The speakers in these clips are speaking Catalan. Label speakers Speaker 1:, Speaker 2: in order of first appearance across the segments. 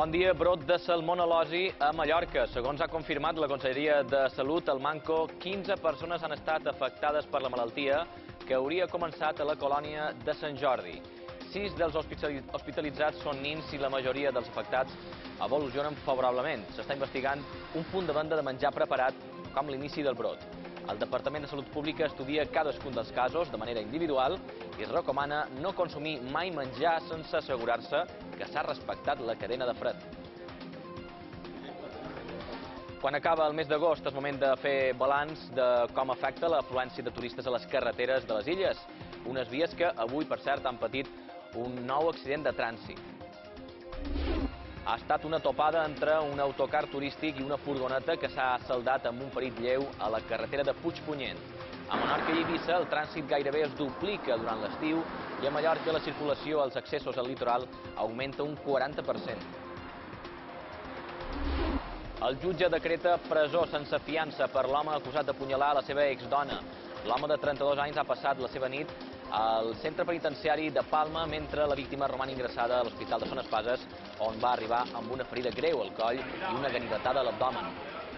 Speaker 1: Bon dia. Brot de salmonel·losi a Mallorca. Segons ha confirmat la Conselleria de Salut, al Manco, 15 persones han estat afectades per la malaltia que hauria començat a la colònia de Sant Jordi. 6 dels hospitalitzats són nins i la majoria dels afectats evolucionen favorablement. S'està investigant un punt de venda de menjar preparat com l'inici del brot. El Departament de Salut Pública estudia cadascun dels casos de manera individual i es recomana no consumir mai menjar sense assegurar-se que s'ha respectat la cadena de fred. Quan acaba el mes d'agost és moment de fer balanç de com afecta l'afluència de turistes a les carreteres de les illes. Unes vies que avui, per cert, han patit un nou accident de trànsit. Ha estat una topada entre un autocar turístic i una furgoneta que s'ha saldat amb un ferit lleu a la carretera de Puigpunyent. A Menorca i Eivissa el trànsit gairebé es duplica durant l'estiu i a Mallorca la circulació als accessos al litoral augmenta un 40%. El jutge decreta presó sense fiança per l'home acusat d'apunyalar la seva exdona. L'home de 32 anys ha passat la seva nit al centre penitenciari de Palma mentre la víctima roman ingressada a l'Hospital de Son Espases, on va arribar amb una ferida greu al coll i una ganivetada a l'abdomen.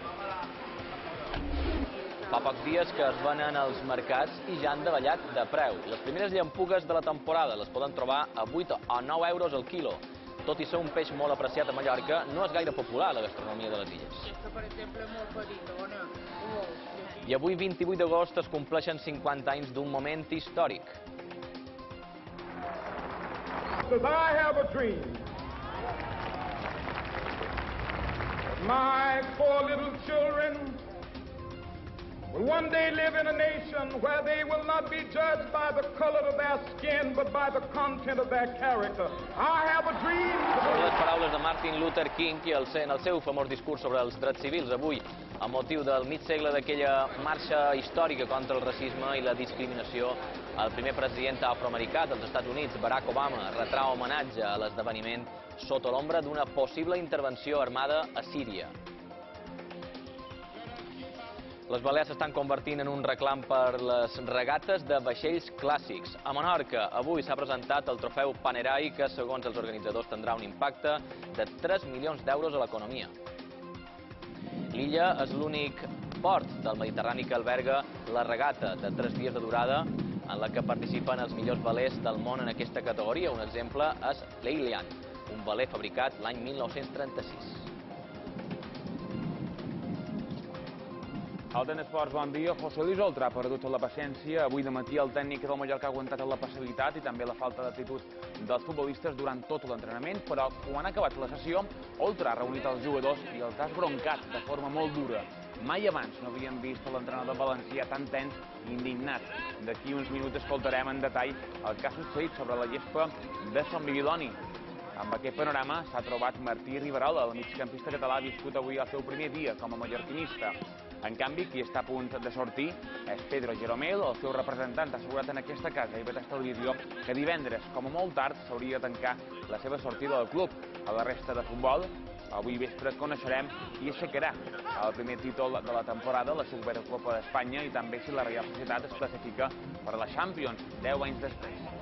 Speaker 1: Fa pocs dies que es venen als mercats i ja han davallat de preu. Les primeres llampugues de la temporada les poden trobar a 8 o 9 euros al quilo. Tot i ser un peix molt apreciat a Mallorca, no és gaire popular a la gastronomia de les illes.
Speaker 2: Aquesta, per exemple, és molt petitona.
Speaker 1: I avui, 28 d'agost, es compleixen 50 anys d'un moment històric.
Speaker 3: I have a dream. My 4 little children will one day live in a nation where they will not be judged by the color of their skin, but by the content of their character. I have a dream.
Speaker 1: Són les paraules de Martin Luther King en el seu famós discurs sobre els drets civils avui, amb motiu del mig segle d'aquella marxa històrica contra el racisme i la discriminació. El primer president afroamericà dels Estats Units, Barack Obama, retrà homenatge a l'esdeveniment sota l'ombra d'una possible intervenció armada a Síria. Les Balears s'estan convertint en un reclam per les regates de vaixells clàssics. A Menorca, avui s'ha presentat el trofeu Panerai, que, segons els organitzadors, tindrà un impacte de 3 milions d'euros a l'economia. L'illa és l'únic port del Mediterrani que alberga la regata de 3 dies de durada en la que participen els millors velers del món en aquesta categoria. Un exemple és l'Eilian, un veler fabricat l'any 1936.
Speaker 4: Al Ten Esports, bon dia. José Luis Oltra ha perdut la paciència. Avui de matí el tècnic del Mallorca ha aguantat la passivitat i també la falta d'actitud dels futbolistes durant tot l'entrenament, però quan ha acabat la sessió, Oltra ha reunit els jugadors i els ha esbroncat de forma molt dura. Mai abans no havíem vist l'entrenador valencià tan tens i indignat. D'aquí uns minuts escoltarem en detall el que ha succeït sobre la gespa de Sant Vigiloni. Amb aquest panorama s'ha trobat Martí Riverola, el migcampista català, ha viscut avui el seu primer dia com a mallorquinista. En canvi, qui està a punt de sortir és Pedro Jeromel, el seu representant. Ha assegurat en aquesta casa, IB3 Televisió, que divendres, com a molt tard, s'hauria de tancar la seva sortida del club. A la resta de futbol, avui vespre coneixerem qui aixecarà el primer títol de la temporada, la Supercopa d'Espanya, i també si la Reial Societat es classifica per la Champions, 10 anys després.